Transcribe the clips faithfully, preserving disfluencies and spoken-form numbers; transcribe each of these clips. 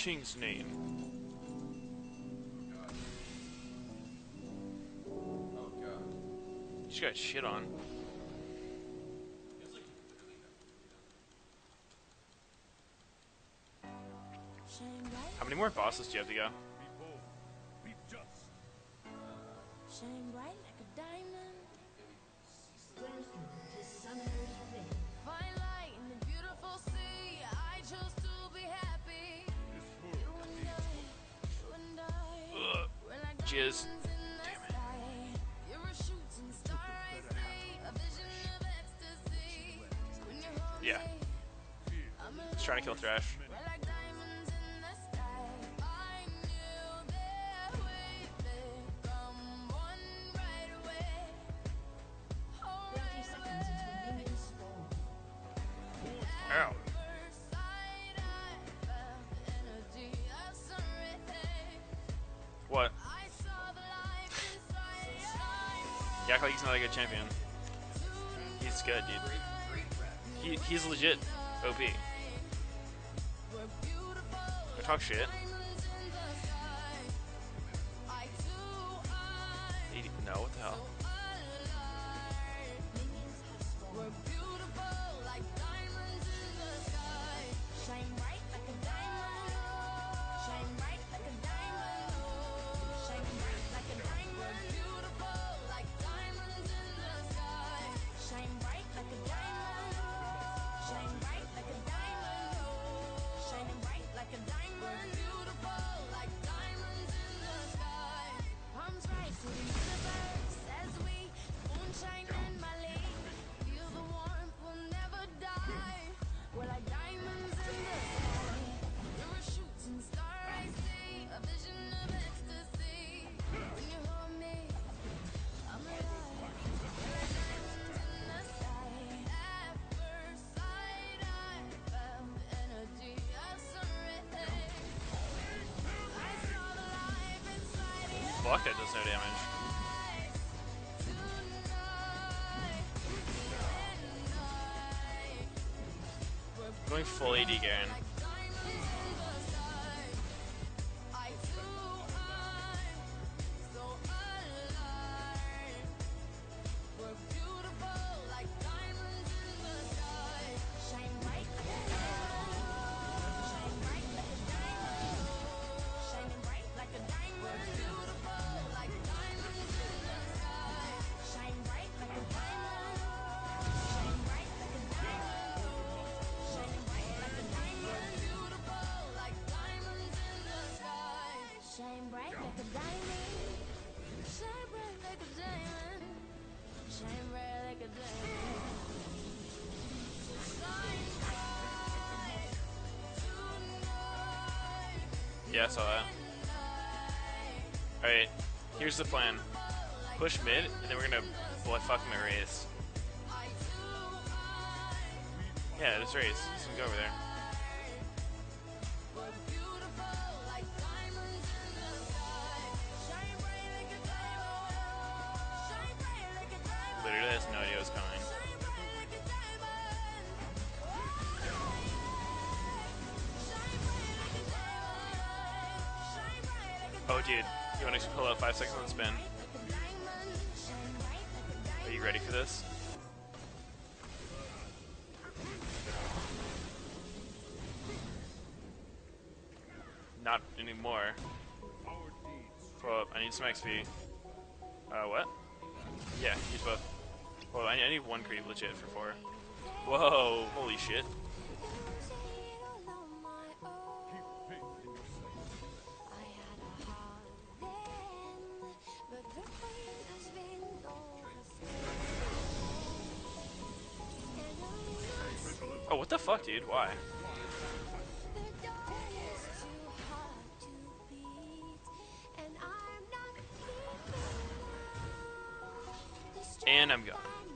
Ching's name. Oh god. You just got shit on. Feels like he literally never really done. How many more bosses do you have to go? Shine bright like a diamond. Welcome to Summer's Rift. Find light in the beautiful sea. I chose to be happy. You and I, you and I. Ugh. We're like Jizz. diamonds in the Damn it. sky. You're a shooting star I see. A vision of ecstasy. When you hold Yeah. me, I'm He's trying to kill Thrash. we're like diamonds in the sky. I knew that we'd become one right away. Oh, thirty right seconds until minions spawn. Ow. first sight, I felt the energy of something. What? I saw the light inside you shine You act like he's not a good champion. He's good, dude. He, he's legit O P. We're beautiful I talk shit. diamonds in the sky. Eye to eye, He, no, what the hell? alive. Minions have spawned. We're beautiful like diamonds in the sky. Shine bright like a diamond. Shine bright like a diamond. Shine bright like a diamond. We're beautiful like diamonds in the sky. Shine bright like a diamond. Shine bright like a diamond. Shining bright like a diamond. We're beautiful like diamonds in the sky. Palms rise to the universe as we moonshine in Mali. Feel the warmth, we'll never die. We're like diamonds in the sky. You're a shooting star I see, a vision of ecstasy. When you hold me, I'm alive. We're like diamonds in the sky. At first sight, I felt the energy of something. I saw the life inside you. Fuck, that does no damage. I'm going full A D Garen. Shine bright like a diamond. Shine bright like a diamond. Shine bright like a diamond. Shine bright tonight. Yeah, I saw that. Alright, here's the plan. Push mid, and then we're gonna boy fuck my race. Yeah, this race. Just go over there. Literally has no idea what's coming. Oh, dude, you want to pull out five seconds and spin? Are you ready for this? Not anymore. Pull up. I need some X P. Uh, what? Yeah, use both. Well, I I need one creep legit for four. Whoa, holy shit. Oh, what the fuck, dude? Why? And I'm gone.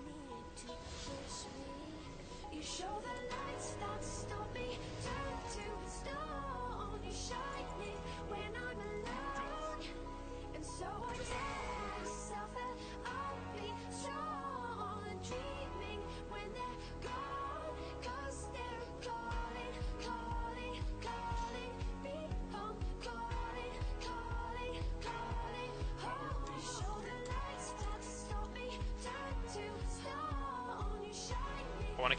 You show the lights that stop me, turn to stone. You shine me when I'm alone, and so I tell myself that I'll be strong and dreaming when they're gone, 'cause they're calling, calling, calling me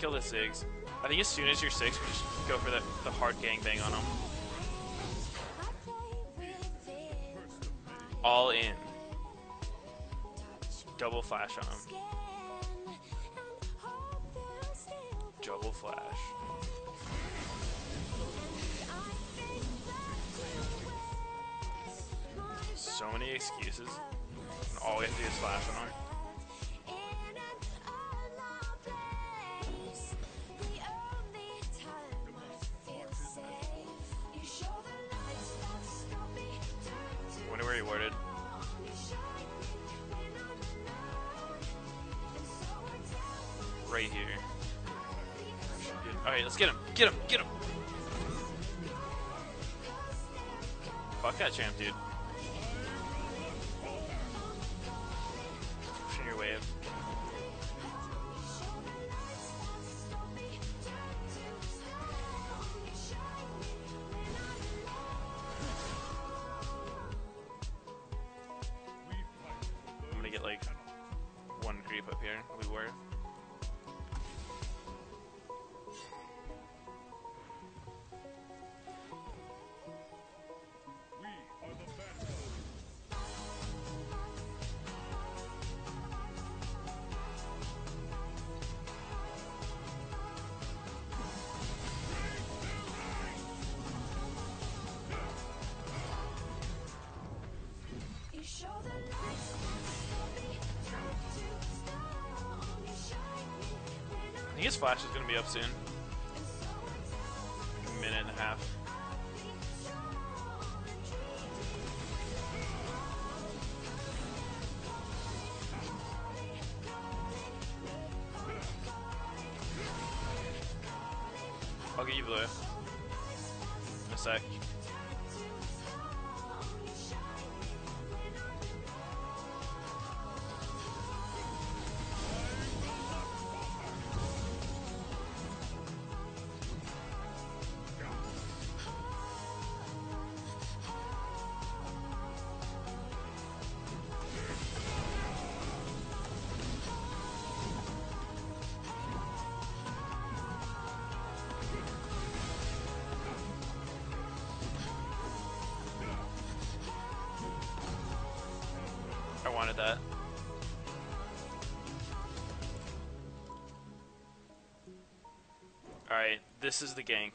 kill the Ziggs. I think as soon as you're six, we just go for the, the hard gangbang on him. All in. Double flash on him. Double flash. So many excuses. And all we have to do is flash on him. Wonder where he warded. Right here. Alright, let's get him. Get him. Get him. Fuck that champ, dude. Pushing your wave. I'm gonna get like one creep up here. We were. I think his flash is going to be up soon. A minute and a half. I'll get you blue. In a sec. I wanted that. Alright, this is the gank.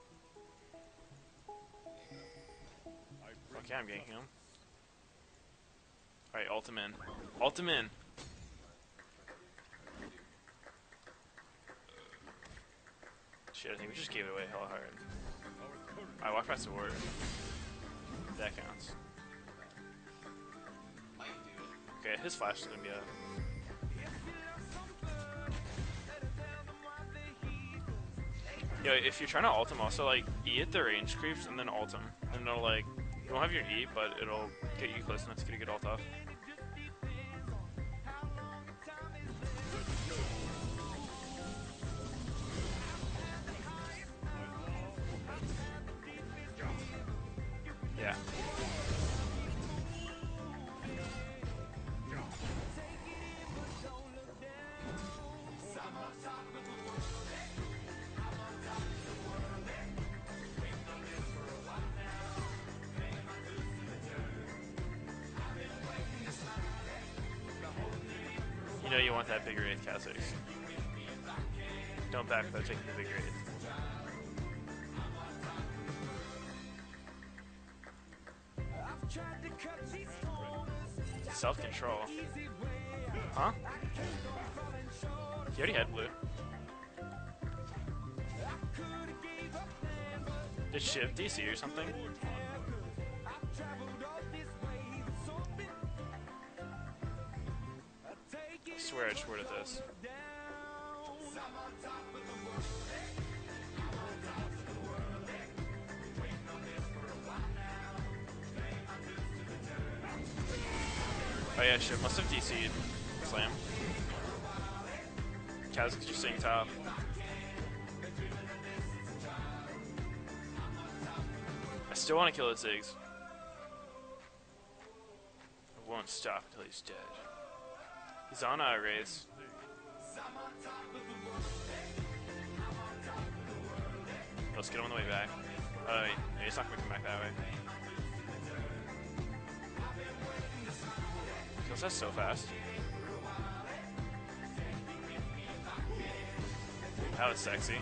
Okay, I'm ganking him. Alright, ult him in. Ult him in! Shit, I think we just gave it away hella hard. I walked past the ward. That counts. Okay, his flash is gonna be up. Yo, if you're trying to ult him, also like E at the range creeps and then ult him, and it'll like you won't have your E, but it'll get you close enough to get a good ult off. Yeah. You know you want that big Wraith, Kha'Zix. Don't back without taking the big Wraith. Self-control. Huh? He already had blue. Did Shiv D C or something? I swear I just worded this. Oh yeah, Shiv must have D C'd Slam. Kha'Zix just sitting top. I still want to kill the Ziggs. I won't stop until he's dead. He's on a race. Let's get him on the way back. Oh, wait. Yeah, he's not gonna come back that way. Kills us so fast. That was sexy.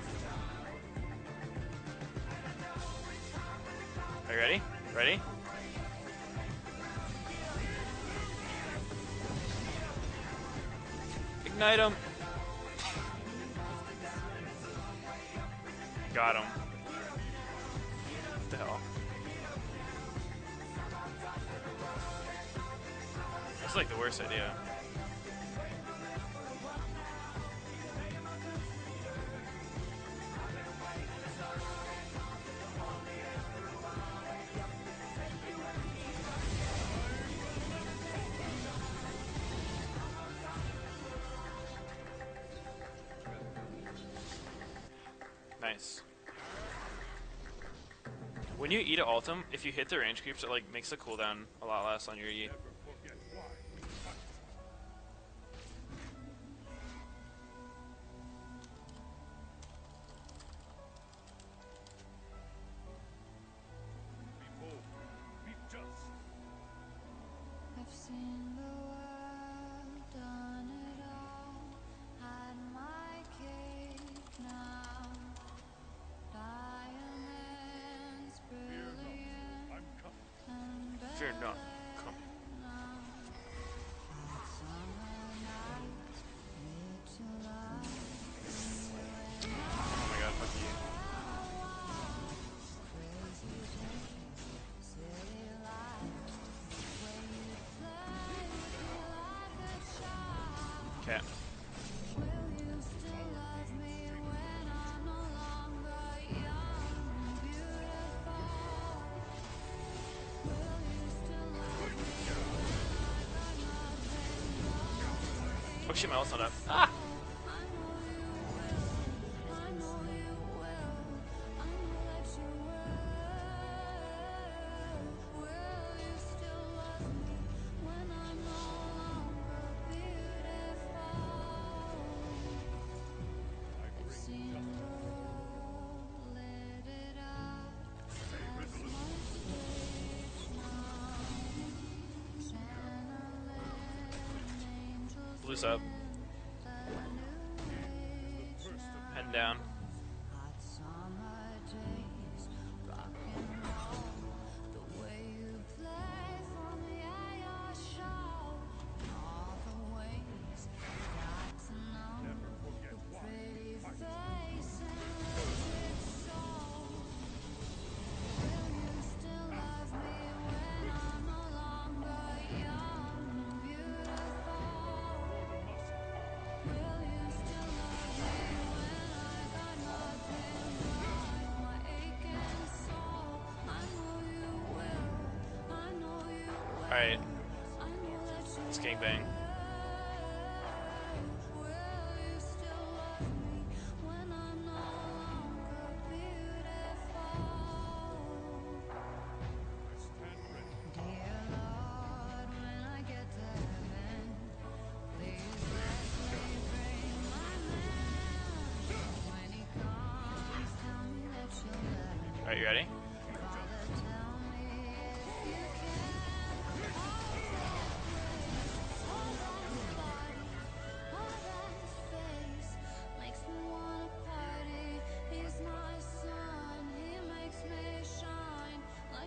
Are you ready? Ready? Ignite him! Got him. What the hell? That's like the worst idea. Nice. When you eat an ultim, if you hit the range creeps, it like makes the cooldown a lot less on your E. I've seen the world, done it all, had my cake now. Diamonds brilliant and Fear not. Come. hot summer nights, made to love Oh my god, fuck you. crazy days, city life, way you play with me like a child. Okay. Will you still love me when I'm no longer young and beautiful? Will you still love me when I got nothing but Oh shit, my ult's not up. I Ah! know you will, I know you will, I know that you will. Will you still love me when I'm no longer beautiful? I've seen the world, lit it up, that's my stage now. Channeling angels Blue's up. in the new age now. Pen down. Hot summer days, rock and roll, the way you play for me at your show, and all the ways you got to know your pretty face and lifted soul. Will you still love me when I'm no longer young and beautiful? Will you still love me when I got nothing but my aching soul? I know you will, I know you will. Alright, I know that you let's gangbang. will. Will you still love me when I'm no longer beautiful? Dear Lord, when I get to heaven, please let me bring my man. When he comes, tell me that you'll let him. Alright, you ready? Father, tell me if you can. All that grace, all that body, all that face makes me wanna party. He's my sun, he makes me shine like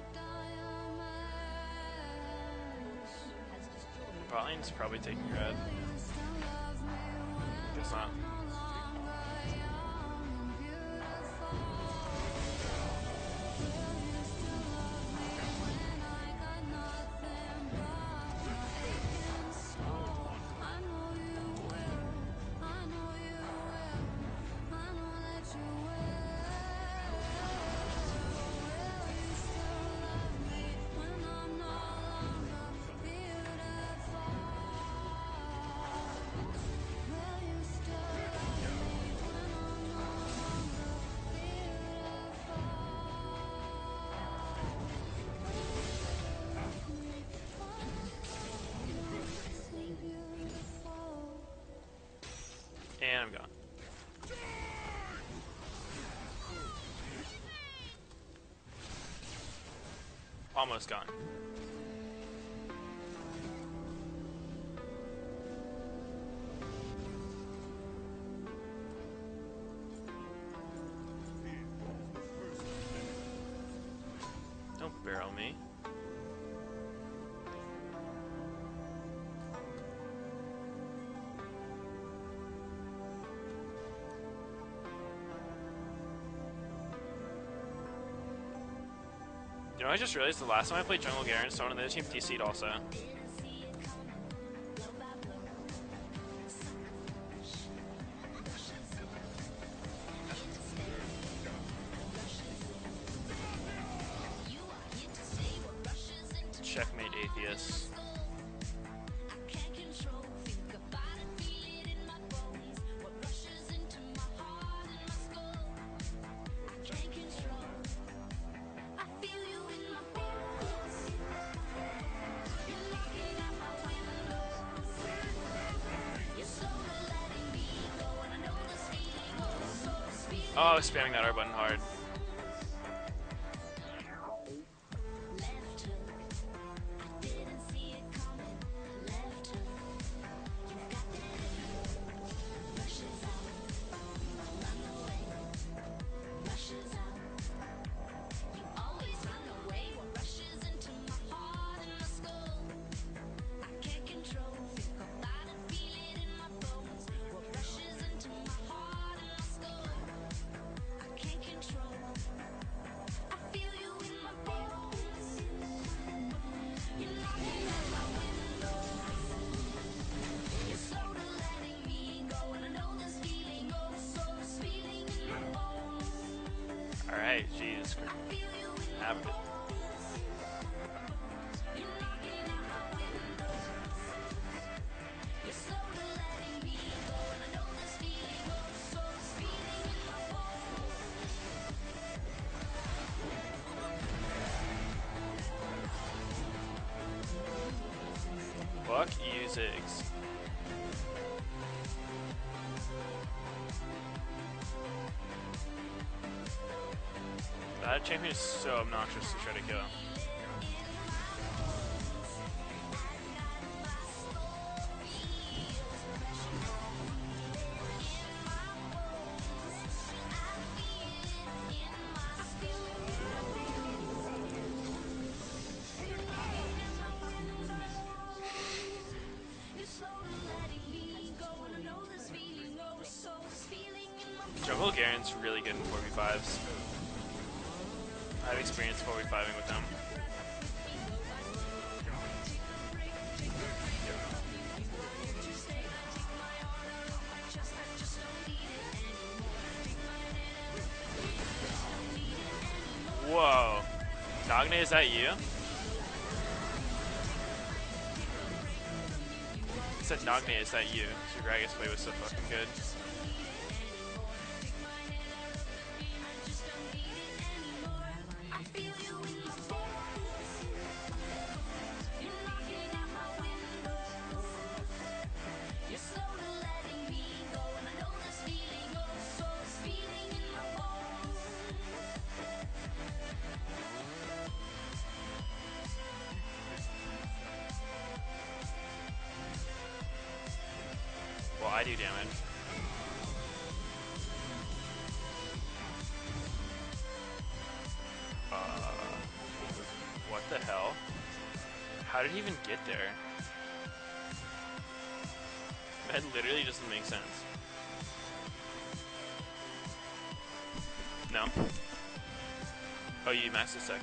diamonds. Botlane's probably taking red. Will you still love me when Guess not. I'm no longer young and beautiful? Will you still love me when I got nothing but my aching soul? I know you will, I know you will, I know that you will. Will you still love me when I'm no longer beautiful? Will you still love me when I'm no longer beautiful? And I'm gone. almost gone. Don't barrel me. You know, I just realized the last time I played Jungle Garen, someone on the other team D C'd also. Checkmate Atheist. Oh, I was spamming that R button hard. Alright, jeez. Have it. Fuck you, Ziggs. That champion is so obnoxious to try to kill. Jungle Garen's really good in four v fives. I have experience four v fiving with them. Whoa. Nagne, is that you? I said Nagne, is that you? So your Gragas play was so fucking good. Well, I do damage. Uh, what the hell? How did he even get there? That literally doesn't make sense. No. Oh, you maxed a second.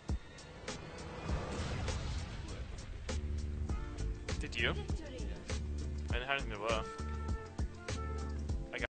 Did you? have anything to blow.